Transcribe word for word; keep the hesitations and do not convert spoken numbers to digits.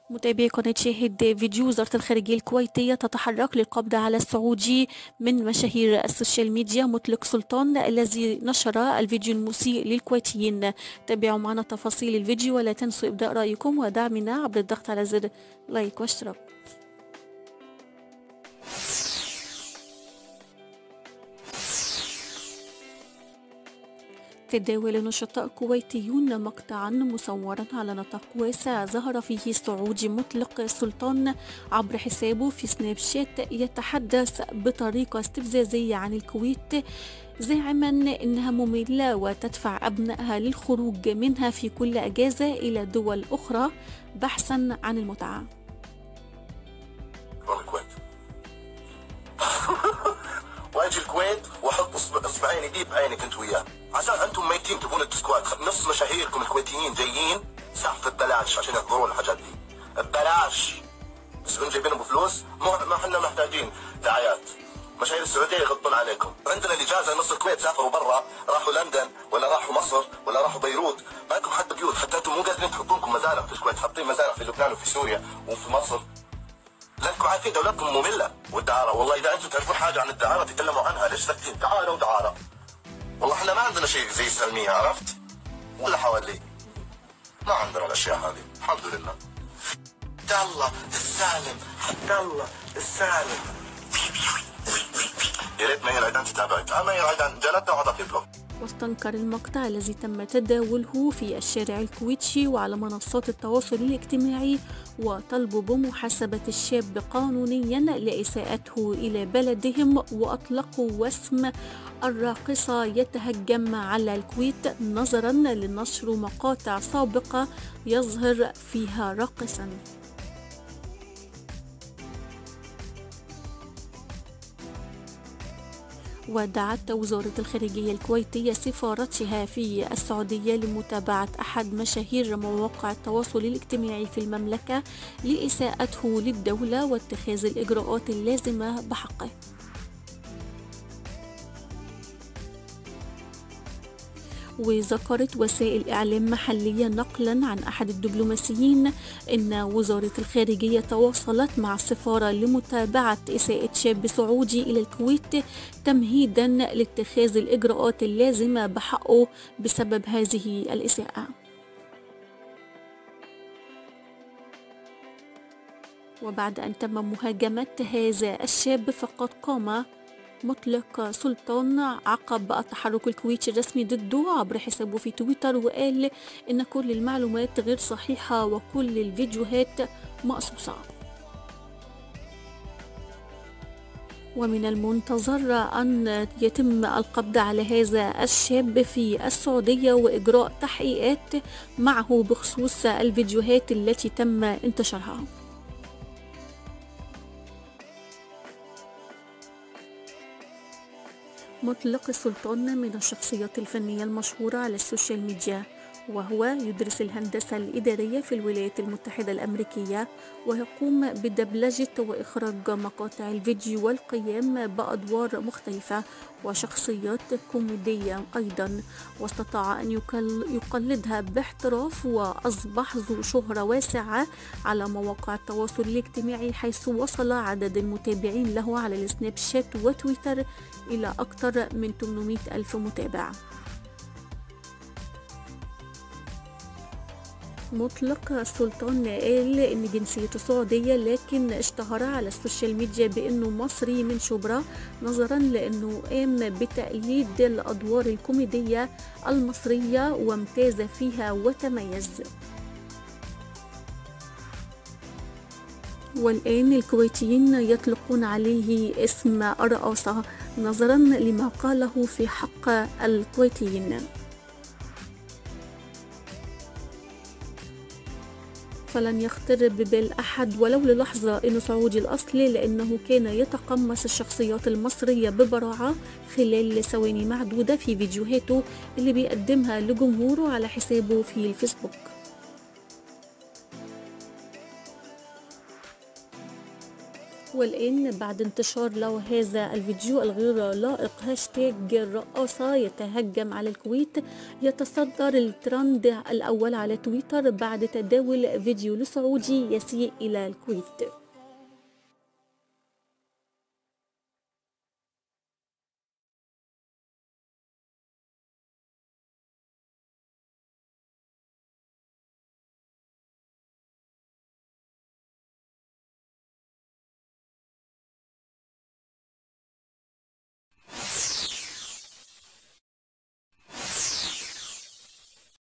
متابعي قناة شاهد، فيديو وزارة الخارجية الكويتية تتحرك للقبض على السعودي من مشاهير السوشيال ميديا مطلق سلطان الذي نشر الفيديو المسيء للكويتيين. تابعوا معنا تفاصيل الفيديو ولا تنسوا إبداء رأيكم ودعمنا عبر الضغط على زر لايك واشتراك. تداول نشطاء كويتيون مقطعا مصورا على نطاق واسع ظهر فيه السعودي مطلق سلطان عبر حسابه في سناب شات يتحدث بطريقة استفزازية عن الكويت، زاعما انها مملة وتدفع ابنائها للخروج منها في كل اجازة الى دول اخرى بحثا عن المتعة. واجي الكويت واحط اصبعين ايدي بعينك انت وياه، عشان انتم ميتين تبون الديسكواد. نص مشاهيركم الكويتيين جايين سحب ببلاش عشان يحضرون الحاجات دي ببلاش، بس هم جايبينهم بفلوس. ما احنا محتاجين دعايات. مشاهير السعوديه يغطون عليكم. عندنا الاجازه نص الكويت سافروا برا، راحوا لندن ولا راحوا مصر ولا راحوا بيروت، ما لكم حتى بيوت، حتى انتم مو قادرين تحطون لكم مزارع في الكويت، حاطين مزارع في لبنان وفي سوريا وفي مصر. لانكم عارفين دولتكم ممله. والدعاره، والله اذا انتم تعرفون حاجه عن الدعاره تكلموا عنها، ليش ساكتين؟ دعاره ودعاره. والله احنا ما عندنا شيء زي السلميه، عرفت؟ ولا حوالي ما عندنا الاشياء هذه الحمد لله. حتى الله السالم، حتى الله السالم. يا ريت مي العيدان تتابعك. تعال مي العيدان جلدنا وعطاك بلوك. واستنكر المقطع الذي تم تداوله في الشارع الكويتي وعلى منصات التواصل الاجتماعي وطلبوا بمحاسبة الشاب قانونيا لإساءته إلى بلدهم، وأطلقوا وسم الراقصة يتهجم على الكويت نظرا لنشر مقاطع سابقة يظهر فيها راقصا. ودعت وزارة الخارجية الكويتية سفارتها في السعودية لمتابعة أحد مشاهير مواقع التواصل الاجتماعي في المملكة لإساءته للدولة واتخاذ الإجراءات اللازمة بحقه. وذكرت وسائل إعلام محلية نقلا عن أحد الدبلوماسيين إن وزارة الخارجية تواصلت مع السفارة لمتابعة إساءة شاب سعودي إلى الكويت تمهيدا لاتخاذ الإجراءات اللازمة بحقه بسبب هذه الإساءة. وبعد أن تم مهاجمة هذا الشاب فقد قام مطلق سلطان عقب التحرك الكويتي الرسمي ضده عبر حسابه في تويتر، وقال إن كل المعلومات غير صحيحة وكل الفيديوهات مقصوصة. ومن المنتظر أن يتم القبض على هذا الشاب في السعودية وإجراء تحقيقات معه بخصوص الفيديوهات التي تم انتشارها. مطلق سلطان من الشخصيات الفنية المشهورة على السوشيال ميديا، وهو يدرس الهندسة الإدارية في الولايات المتحدة الأمريكية، ويقوم بدبلجة وإخراج مقاطع الفيديو والقيام بأدوار مختلفة وشخصيات كوميدية أيضا، واستطاع أن يقلدها باحتراف وأصبح ذو شهرة واسعة على مواقع التواصل الاجتماعي، حيث وصل عدد المتابعين له على السناب شات وتويتر إلى أكثر من ثمانمائة ألف متابع. مطلق السلطان قال إن جنسيته سعودية، لكن اشتهر على السوشيال ميديا بأنه مصري من شبرا نظرا لأنه قام بتقليد الأدوار الكوميدية المصرية وامتاز فيها وتميز. والآن الكويتيين يطلقون عليه اسم الرقاصة نظرا لما قاله في حق الكويتيين. فلن يخطر ببال أحد ولو للحظة إنه سعودي الأصل، لأنه كان يتقمص الشخصيات المصرية ببراعة خلال ثواني معدودة في فيديوهاته اللي بيقدمها لجمهوره على حسابه في الفيسبوك. والآن بعد انتشار له هذا الفيديو الغير لائق هاشتاج الرقاصة يتهجم على الكويت، يتصدر الترند الأول على تويتر بعد تداول فيديو لسعودي يسيء إلى الكويت.